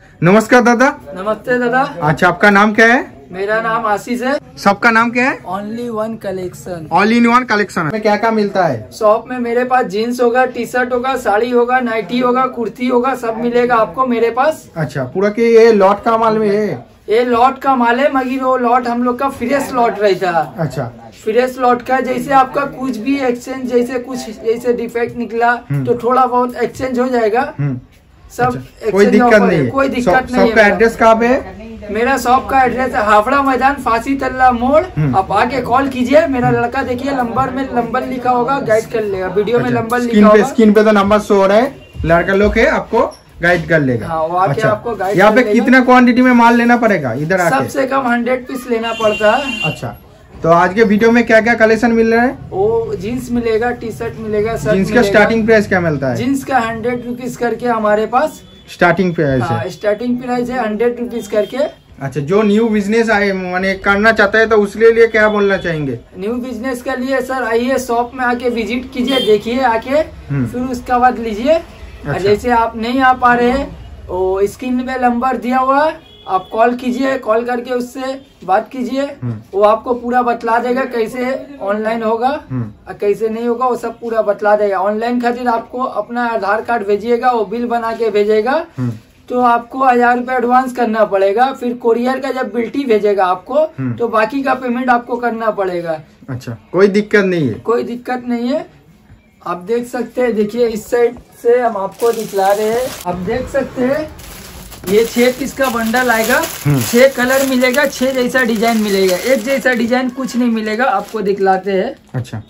नमस्कार दादा। नमस्ते दादा। अच्छा, आपका नाम क्या है? मेरा नाम आशीष है। शॉप का नाम क्या है? Only one collection. All in one collection में क्या क्या मिलता है? शॉप में मेरे पास जीन्स होगा, टी शर्ट होगा, साड़ी होगा, नाइटी होगा, कुर्ती होगा, सब मिलेगा आपको मेरे पास। अच्छा, पूरा के ये लॉट का माल में है? ये लॉट का माल है, मगर वो लॉट हम लोग का फ्रेश लॉट रहता है। अच्छा, फ्रेश लॉट का जैसे आपका कुछ भी एक्सचेंज, जैसे कुछ जैसे डिफेक्ट निकला तो थोड़ा बहुत एक्सचेंज हो जाएगा। सब अच्छा, कोई दिक्कत नहीं है। कोई दिक्कत नहीं है। शॉप का एड्रेस कहाँ पे है? मेरा शॉप का एड्रेस है हावड़ा मैदान, फांसी तल्ला मोड़। आप आके कॉल कीजिए। मेरा लड़का देखिए नंबर में नंबर लिखा होगा, गाइड कर लेगा। वीडियो में नंबर लिखा होगा, स्क्रीन पे तो नंबर शो हो रहा है। लड़का लोग है, आपको गाइड कर लेगा। हाँ, वो आके आपको गाइड यहाँ पे कितना क्वांटिटी में माल लेना पड़ेगा इधर आके? सबसे कम 100 पीस लेना पड़ता है। अच्छा, तो आज के वीडियो में क्या क्या कलेक्शन मिल रहा है? वो जीन्स मिलेगा, टी शर्ट मिलेगा, शर्ट जीन्स का स्टार्टिंग प्राइस क्या मिलता है? जीन्स का 100 रुपीज करके हमारे पास स्टार्टिंग प्राइस है। स्टार्टिंग प्राइस है 100 रुपीज करके। अच्छा, जो न्यू बिजनेस आए माने करना चाहता है तो उसके लिए क्या बोलना चाहेंगे? न्यू बिजनेस के लिए सर आइए शॉप में आके विजिट कीजिए, देखिए आके, फिर उसका बाद लीजिए। अच्छा। जैसे आप नहीं आ पा रहे हैं, वो स्क्रीन में नंबर दिया हुआ है, आप कॉल कीजिए, कॉल करके उससे बात कीजिए। वो आपको पूरा बतला देगा कैसे ऑनलाइन होगा और कैसे नहीं होगा, वो सब पूरा बतला देगा। ऑनलाइन खातिर आपको अपना आधार कार्ड भेजिएगा, वो बिल बना के भेजेगा, तो आपको 1000 रुपए एडवांस करना पड़ेगा। फिर कोरियर का जब बिल्टी भेजेगा आपको, तो बाकी का पेमेंट आपको करना पड़ेगा। अच्छा, कोई दिक्कत नहीं है? कोई दिक्कत नहीं है। आप देख सकते हैं, देखिए इस साइड से हम आपको दिखला रहे हैं। आप देख सकते हैं, ये 6 पीस का बंडल आएगा, 6 कलर मिलेगा, 6 जैसा डिजाइन मिलेगा। एक जैसा डिजाइन कुछ नहीं मिलेगा, आपको दिखलाते हैं। अच्छा,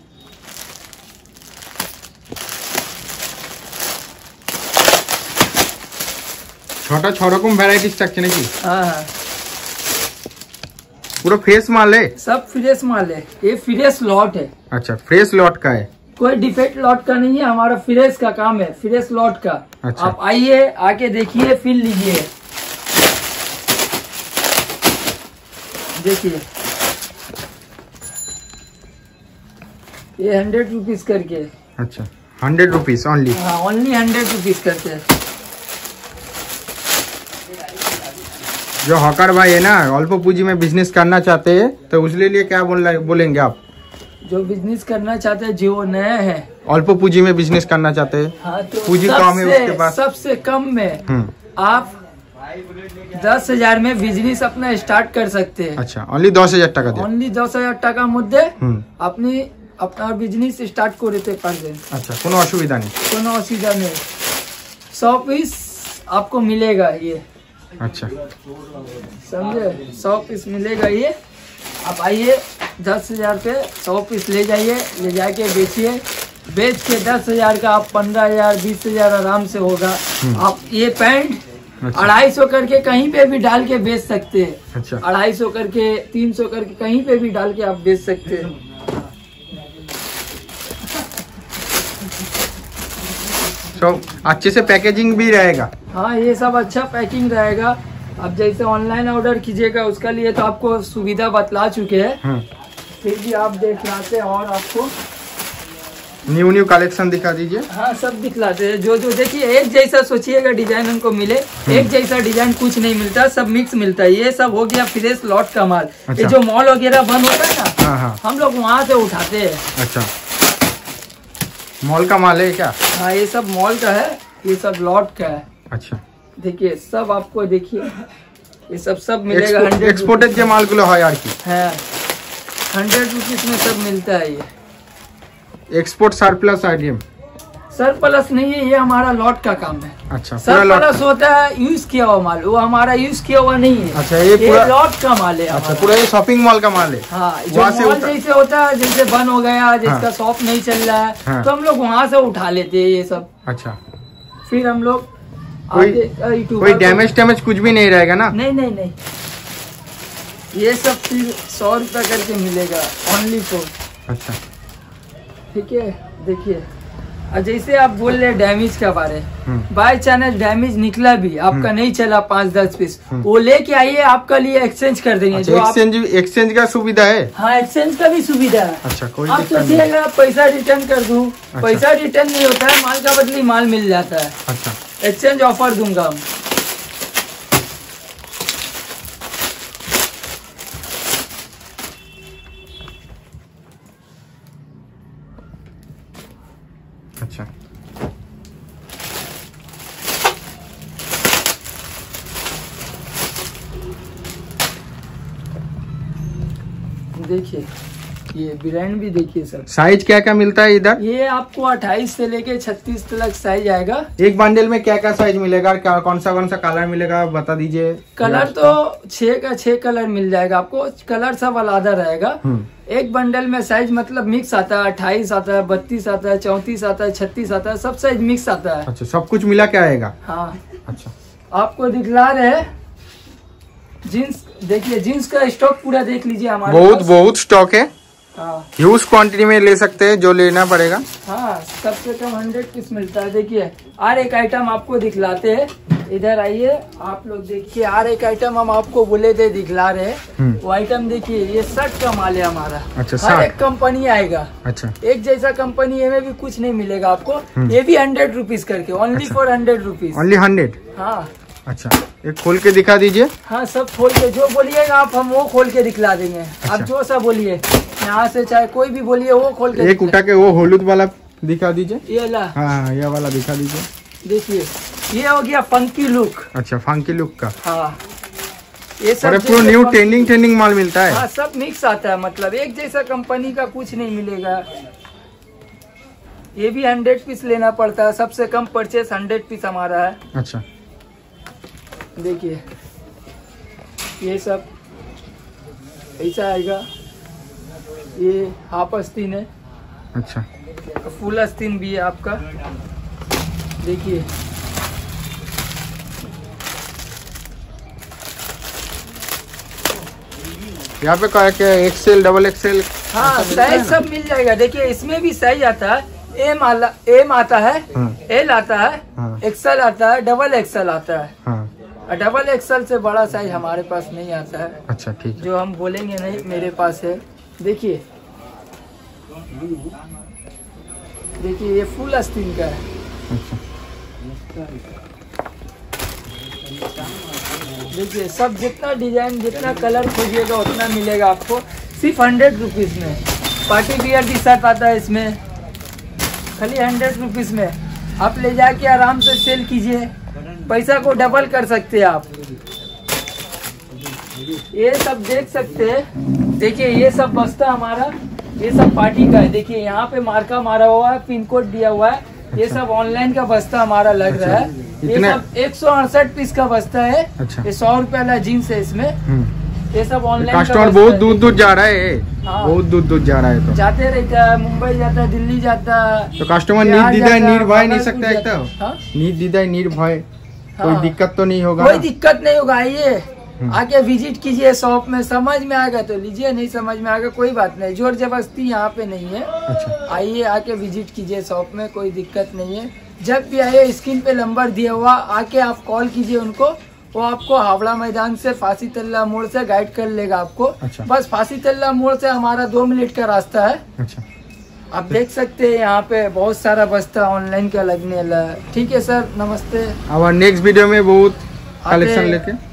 छोटा छोटा कम ভ্যারাইটিস থাকছে নাকি? हाँ, पूरा फ्रेश माल है? सब फ्रेश माल है, ये फ्रेश लॉट है। अच्छा, फ्रेश लॉट का है, कोई डिफेक्ट लॉट का नहीं है, हमारा फ्रेश का काम है, फ्रेश लॉट का। अच्छा। आप आइए, आके देखिए, फिर लीजिए। देखिए ये 100 रुपीज करके। अच्छा, 100 रुपीज ओनली? हाँ, ओनली 100 रुपीज करके। जो हॉकर भाई है ना, अल्प पूंजी में बिजनेस करना चाहते हैं तो उसके लिए क्या बोलेंगे आप? जो बिजनेस करना चाहते हैं, जो नए हैं, अल्प पूंजी में बिजनेस करना चाहते हैं, हाँ, तो पूंजी कम है उसके पास, सबसे कम में आप 10,000 में बिजनेस अपना स्टार्ट कर सकते हैं। अच्छा, ओनली 10,000 টাকা দিয়ে? ओनली 10,000 টাকা মধ্যে अपना बिजनेस स्टार्ट करते पारবেন। अच्छा, কোনো অসুবিধা নেই? কোনো অসুবিধা নেই। 100 पीस आपको मिलेगा ये। अच्छा, समझे? 100 पीस मिलेगा ये। आप आइए, 10,000 पे 100 पीस ले जाइए, ले जाके बेचिए। बेच के 10,000 का आप 15,000 20,000 आराम से होगा। आप ये पैंट 250 करके कहीं पे भी डाल के बेच सकते हैं। अच्छा, 250 करके, 300 करके कहीं पे भी डाल के आप बेच सकते हैं। तो अच्छे से पैकेजिंग भी रहेगा? हाँ, ये सब अच्छा पैकिंग रहेगा। अब जैसे ऑनलाइन ऑर्डर कीजिएगा उसका लिए तो आपको सुविधा बतला चुके हैं, फिर भी आप दिखलाते हैं और आपको न्यू कलेक्शन दिखा दीजिए। हाँ, सब दिखलाते हैं। जो देखिए, एक जैसा सोचिएगा डिजाइन हमको मिले, एक जैसा डिजाइन कुछ नहीं मिलता, सब मिक्स मिलता है। ये सब हो गया फ्रेश लॉट का माल। अच्छा। ये जो मॉल वगैरह बंद होता है ना, हाँ, हम लोग वहाँ से उठाते हैं। अच्छा, मॉल का माल है क्या? हाँ, ये सब मॉल का है, ये सब लॉट का है। अच्छा, देखिए सब आपको, देखिए ये सब मिलेगा। 100 एक्सपोर्टेड के माल गुलो है यार की है, 100 रुपीज में सब मिलता है। ये एक्सपोर्ट सरप्लस आइटम? सरप्लस नहीं है, ये हमारा लॉट का काम है। अच्छा, सरप्लस होता है यूज किया हुआ माल, वो हमारा यूज किया हुआ नहीं है। अच्छा, ये पूरा लॉट का माल है। अच्छा, पूरा ये शॉपिंग मॉल का माल है? हाँ, जो मॉल जैसे होता है, जैसे बंद हो गया, जिसका शॉप नहीं चल रहा है, तो हम लोग वहाँ से उठा लेते हैं ये सब। अच्छा, फिर हम लोग कोई डैमेज कुछ भी नहीं रहेगा ना? नहीं, ये सब फिर 100 रुपए करके मिलेगा, ओनली फॉर। अच्छा, ठीक है। देखिए, और जैसे आप बोल रहे डैमेज के बारे, बाय चांस डैमेज निकला भी, आपका नहीं चला 5-10 पीस, वो लेके आइए, आपका लिए एक्सचेंज कर देंगे। अच्छा, एक्सचेंज का सुविधा है? हाँ, एक्सचेंज का भी सुविधा है। अच्छा, कोई आप सोचिएगा पैसा रिटर्न कर दूं, पैसा रिटर्न नहीं होता है, माल का बदली माल मिल जाता है। अच्छा, एक्सचेंज ऑफर दूंगा हम। देखिए ये ब्रांड भी देखिए सर। साइज क्या क्या मिलता है इधर? ये आपको 28 से लेके 36 तक साइज आएगा। एक बंडल में क्या क्या साइज मिलेगा, क्या कौन सा कलर मिलेगा बता दीजिए। कलर तो 6 का 6 कलर मिल जाएगा आपको, कलर सब अलग रहेगा। एक बंडल में साइज मतलब मिक्स आता है, 28 आता है, 32 आता है, 34 आता है, 36 आता है, सब साइज मिक्स आता है। अच्छा, सब कुछ मिला क्या आएगा? हाँ। अच्छा, आपको दिखला रहे जीन्स, देखिए जीन्स का स्टॉक पूरा देख लीजिए हमारे बहुत स्टॉक है। हाँ, ह्यूज क्वांटिटी में ले सकते हैं, जो लेना पड़ेगा। हाँ, सबसे कम 100 पीस मिलता है। देखिए और एक आइटम आपको दिखलाते हैं, इधर आइए आप लोग देखिए। और एक आइटम हम आपको बोले थे दिखला रहे हैं, वो आइटम देखिए, ये शर्ट का माल है हमारा। अच्छा, हर एक कंपनी आएगा। अच्छा, एक जैसा कंपनी में भी कुछ नहीं मिलेगा आपको। ये भी 100 रुपीज करके, ओनली फॉर 100 रुपीज, ओनली 100। हाँ। अच्छा, एक खोल के दिखा दीजिए। हाँ, सब खोल के जो बोलिएगा आप, हम वो खोल के दिखला देंगे। आप जो सा बोलिए, यहाँ से चाहे कोई भी बोलिए, वो खोल के। एक उठा के वो हॉलीवुड वाला दिखा दीजिए। ये वाला? हाँ, ये वाला दिखा दीजिए। देखिए ये हो गया फंकी लुक। अच्छा, फंकी लुक का। हाँ, ये सब पूरा न्यू ट्रेंडिंग माल मिलता है। हाँ, सब मिक्स आता है, मतलब एक जैसा कंपनी का कुछ नहीं मिलेगा। ये भी 100 पीस लेना पड़ता है, सबसे कम परचेस 100 पीस हमारा है। अच्छा, देखिए ये सब ऐसा आएगा। ये हाफ आस्तीन है। अच्छा, फुल आस्तीन भी है आपका। देखिए यहाँ पे क्या क्या एक्सेल, डबल एक्सेल? हाँ, साइज सब मिल जाएगा। देखिए इसमें भी साइज आता है, एम आता है, एल आता है, एक्सेल आता है, डबल एक्सेल आता है। हाँ। डबल एक्सेल से बड़ा साइज हमारे पास नहीं आता है। अच्छा, ठीक है। जो हम बोलेंगे नहीं, मेरे पास है। देखिए देखिए ये फुल आस्तीन का है। अच्छा, देखिए सब जितना डिजाइन, जितना कलर खोजिएगा उतना मिलेगा आपको, सिर्फ 100 रुपीज में। पार्टी वियर टी शर्ट आता है इसमें, खाली 100 रुपीज में। आप ले जाके आराम से सेल कीजिए, पैसा को डबल कर सकते हैं आप। ये सब देख सकते हैं। देखिए ये सब बस्ता हमारा, ये सब पार्टी का है। देखिए यहाँ पे मार्का मारा हुआ है, पिन कोड दिया हुआ है। ये सब ऑनलाइन का बस्ता हमारा लग रहा है। ये सब 168 पीस का बस्ता है। अच्छा, ये 100 रुपए वाला जीन्स है इसमें। ये सब ऑनलाइन कस्टमर बहुत दूर जा रहा है। हाँ, बहुत दूर जा रहा है, तो जाते रहता है, मुंबई जाता है, दिल्ली जाता है। तो कस्टमर निर्भय नहीं सकता है, तो निर्भय कोई दिक्कत तो नहीं होगा? कोई दिक्कत नहीं होगा। आइए आके विजिट कीजिए शॉप में, समझ में आएगा तो लीजिए, नहीं समझ में आएगा कोई बात नहीं, जोर जबरदस्ती यहाँ पे नहीं है। अच्छा, आइए आके विजिट कीजिए शॉप में, कोई दिक्कत नहीं है। जब भी आइए स्क्रीन पे नंबर दिया हुआ, आके आप कॉल कीजिए उनको, वो आपको हावड़ा मैदान से फांसी तल्ला मोड़ से गाइड कर लेगा आपको। अच्छा, बस फांसी तल्ला मोड़ से हमारा 2 मिनट का रास्ता है। अच्छा, आप देख सकते हैं यहाँ पे बहुत सारा बस्ता ऑनलाइन का लगने वाला है। ठीक है सर, नमस्ते। अब नेक्स्ट वीडियो में बहुत कलेक्शन लेके